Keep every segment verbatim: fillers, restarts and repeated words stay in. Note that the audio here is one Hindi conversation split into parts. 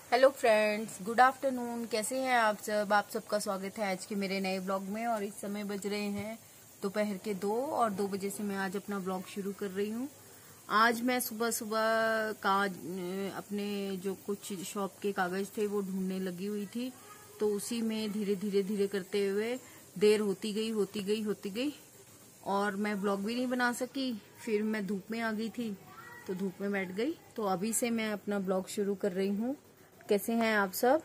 Hello friends, good afternoon. कैसे हैं आप सब? आप सबका स्वागत है आज के मेरे नए ब्लॉग में। और इस समय बज रहे हैं दोपहर के दो और दो बजे से मैं आज अपना ब्लॉग शुरू कर रही हूँ। आज मैं सुबह सुबह का अपने जो कुछ शॉप के कागज थे वो ढूंढने लगी हुई थी, तो उसी में धीरे धीरे धीरे करते हुए देर होती गई होती गई होती गई और मैं ब्लॉग भी नहीं बना सकी। फिर मैं धूप में आ गई थी तो धूप में बैठ गई। तो अभी से मैं अपना ब्लॉग शुरू कर रही हूँ। कैसे हैं आप सब?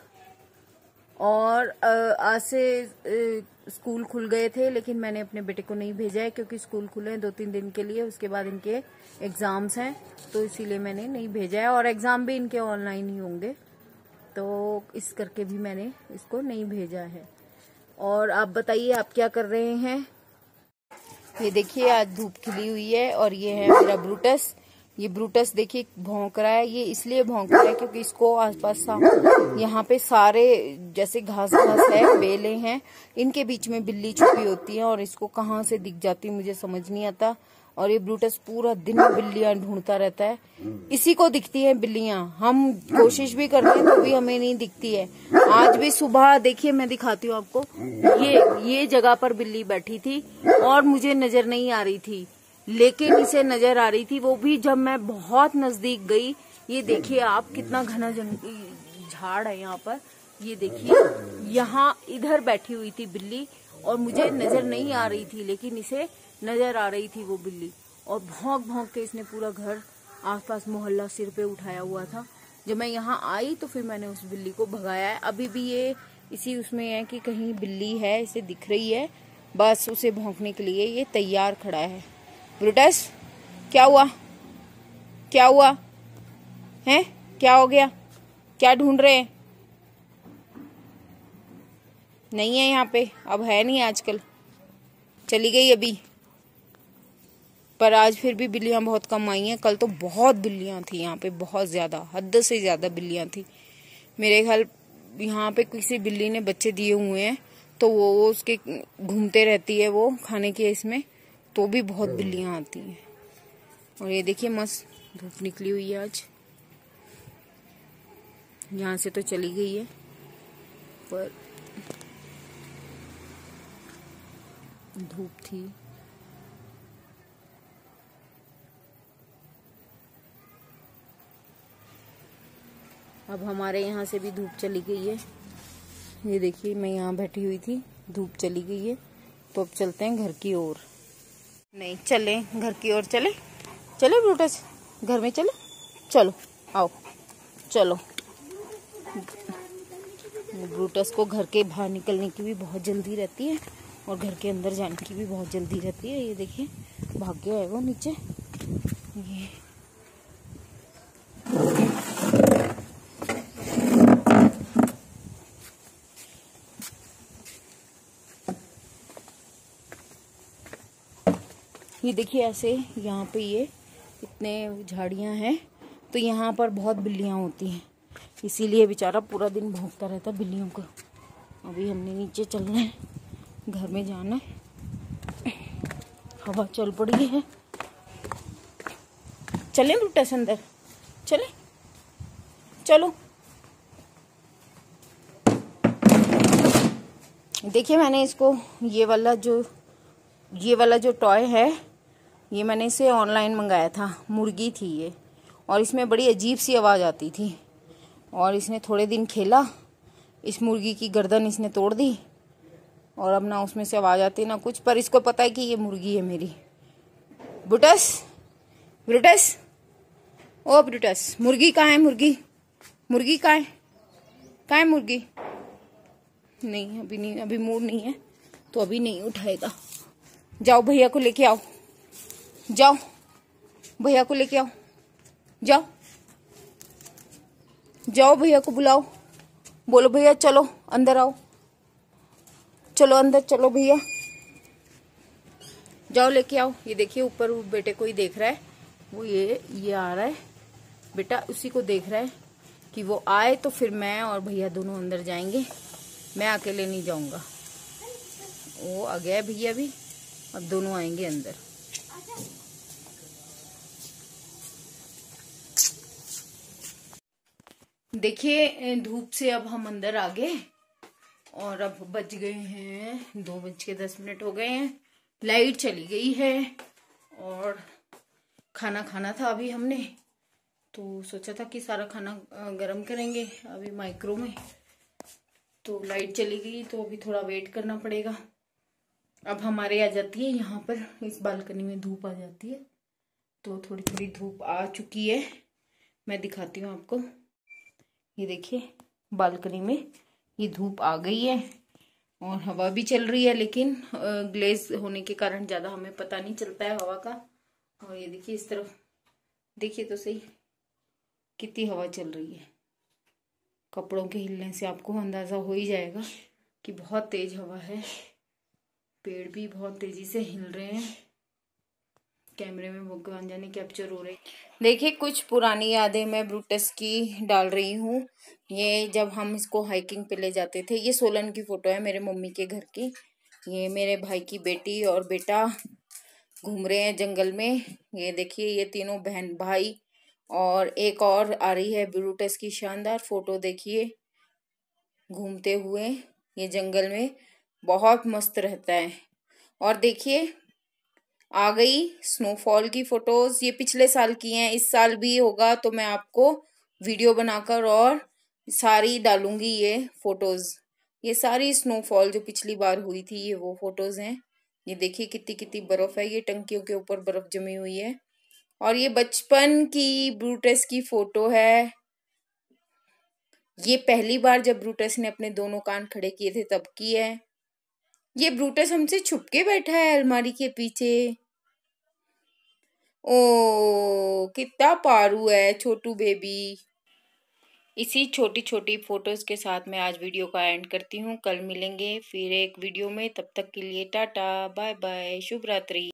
और आज से स्कूल खुल गए थे, लेकिन मैंने अपने बेटे को नहीं भेजा है क्योंकि स्कूल खुले हैं दो तीन दिन के लिए। उसके बाद इनके एग्जाम्स हैं, तो इसीलिए मैंने नहीं भेजा है। और एग्जाम भी इनके ऑनलाइन ही होंगे, तो इस करके भी मैंने इसको नहीं भेजा है। और आप बताइए, आप क्या कर रहे हैं? ये देखिए, आज धूप खिली हुई है और ये है मेरा ब्रूटस। ये ब्रूटस देखिए भौंक रहा है। ये इसलिए भौंक रहा है क्योंकि इसको आसपास यहाँ पे सारे जैसे घास घास है, बेले हैं, इनके बीच में बिल्ली छुपी होती है और इसको कहाँ से दिख जाती है मुझे समझ नहीं आता। और ये ब्रूटस पूरा दिन बिल्लियां ढूंढता रहता है। इसी को दिखती है बिल्लियां, हम कोशिश भी करते हैं तो भी हमें नहीं दिखती है। आज भी सुबह देखिए, मैं दिखाती हूँ आपको, ये ये जगह पर बिल्ली बैठी थी और मुझे नजर नहीं आ रही थी, लेकिन इसे नजर आ रही थी, वो भी जब मैं बहुत नजदीक गई। ये देखिए आप, कितना घना झाड़ है यहाँ पर। ये देखिए, यहाँ इधर बैठी हुई थी बिल्ली और मुझे नजर नहीं आ रही थी, लेकिन इसे नजर आ रही थी वो बिल्ली। और भौंक भौंक के इसने पूरा घर, आसपास मोहल्ला सिर पे उठाया हुआ था। जब मैं यहाँ आई तो फिर मैंने उस बिल्ली को भगाया है। अभी भी ये इसी उसमें है कि कहीं बिल्ली है, इसे दिख रही है, बस उसे भौंकने के लिए ये तैयार खड़ा है। ब्रूटस, क्या हुआ? क्या हुआ है? क्या हो गया? क्या ढूंढ रहे हैं? नहीं है यहाँ पे, अब है नहीं, आजकल चली गई अभी। पर आज फिर भी बिल्लियां बहुत कम आई हैं। कल तो बहुत बिल्लियां थी यहाँ पे, बहुत ज्यादा, हद से ज्यादा बिल्लियां थी। मेरे ख्याल यहाँ पे किसी बिल्ली ने बच्चे दिए हुए हैं, तो वो उसके घूमते रहती है वो खाने के इसमें, तो भी बहुत बिल्लियां आती हैं। और ये देखिए, मस्त धूप निकली हुई है आज। यहाँ से तो चली गई है, पर धूप थी। अब हमारे यहाँ से भी धूप चली गई है। ये देखिए, मैं यहाँ बैठी हुई थी, धूप चली गई है, तो अब चलते हैं घर की ओर। नहीं, चले घर की ओर, चले चले ब्रूटस, घर में चले, चलो आओ, चलो। ब्रूटस को घर के बाहर निकलने की भी बहुत जल्दी रहती है और घर के अंदर जाने की भी बहुत जल्दी रहती है। ये देखिए, भाग गया है वो नीचे। ये ये देखिए, ऐसे यहाँ पे ये इतने झाड़ियाँ हैं, तो यहाँ पर बहुत बिल्लियाँ होती हैं, इसीलिए बेचारा पूरा दिन भौंकता रहता है बिल्लियों को। अभी हमने नीचे चलना है, घर में जाना है। हवा चल पड़ी है, चलें ब्रूटस अंदर, चले चलो। देखिए, मैंने इसको ये वाला जो ये वाला जो टॉय है, ये मैंने इसे ऑनलाइन मंगाया था। मुर्गी थी ये, और इसमें बड़ी अजीब सी आवाज़ आती थी। और इसने थोड़े दिन खेला, इस मुर्गी की गर्दन इसने तोड़ दी और अब ना उसमें से आवाज़ आती ना कुछ, पर इसको पता है कि ये मुर्गी है मेरी। ब्रूटस, ब्रूटस, ओ ब्रूटस, मुर्गी कहाँ है? मुर्गी मुर्गी कहाँ है? कहाँ है मुर्गी? नहीं, अभी नहीं, अभी मूड नहीं है, तो अभी नहीं उठाएगा। जाओ भैया को लेके आओ, जाओ भैया को लेके आओ, जाओ जाओ भैया को बुलाओ, बोलो भैया चलो अंदर आओ, चलो अंदर चलो भैया, जाओ लेके आओ। ये देखिए, ऊपर वो बेटे को ही देख रहा है, वो ये ये आ रहा है बेटा, उसी को देख रहा है कि वो आए तो फिर मैं और भैया दोनों अंदर जाएंगे, मैं अकेले नहीं जाऊंगा। वो आ गया भैया भी, अब दोनों आएंगे अंदर। देखिए धूप से अब हम अंदर आ गए और अब बज गए हैं दो बज के दस मिनट हो गए हैं। लाइट चली गई है और खाना खाना था अभी हमने, तो सोचा था कि सारा खाना गरम करेंगे अभी माइक्रो में। तो लाइट चली गई तो अभी थोड़ा वेट करना पड़ेगा। अब हमारे आ जाती है यहाँ पर, इस बालकनी में धूप आ जाती है, तो थोड़ी थोड़ी धूप आ चुकी है। मैं दिखाती हूँ आपको, ये देखिए बालकनी में ये धूप आ गई है और हवा भी चल रही है, लेकिन ग्लेज होने के कारण ज़्यादा हमें पता नहीं चलता है हवा का। और ये देखिए इस तरफ देखिए तो सही कितनी हवा चल रही है। कपड़ों के हिलने से आपको अंदाज़ा हो ही जाएगा कि बहुत तेज हवा है। पेड़ भी बहुत तेजी से हिल रहे हैं, कैमरे में भगवान जाने कैप्चर हो रहे। देखिए कुछ पुरानी यादें मैं ब्रूटस की डाल रही हूँ। ये जब हम इसको हाइकिंग पे ले जाते थे, ये सोलन की फोटो है मेरे मम्मी के घर की। ये मेरे भाई की बेटी और बेटा घूम रहे हैं जंगल में। ये देखिए ये तीनों बहन भाई और एक और आ रही है ब्रूटस की शानदार फोटो। देखिए घूमते हुए ये जंगल में बहुत मस्त रहता है। और देखिए आ गई स्नोफॉल की फोटोज, ये पिछले साल की हैं, इस साल भी होगा तो मैं आपको वीडियो बनाकर और सारी डालूंगी ये फोटोज। ये सारी स्नोफॉल जो पिछली बार हुई थी ये वो फोटोज हैं। ये देखिए कितनी कितनी बर्फ है, ये टंकियों के ऊपर बर्फ जमी हुई है। और ये बचपन की ब्रूटस की फोटो है। ये पहली बार जब ब्रूटस ने अपने दोनों कान खड़े किए थे तब की है। ये ब्रूटस हमसे छुप के बैठा है अलमारी के पीछे। ओ कितना पारू है छोटू बेबी। इसी छोटी छोटी फोटोज के साथ मैं आज वीडियो का एंड करती हूँ। कल मिलेंगे फिर एक वीडियो में, तब तक के लिए टाटा बाय बाय, शुभ रात्रि।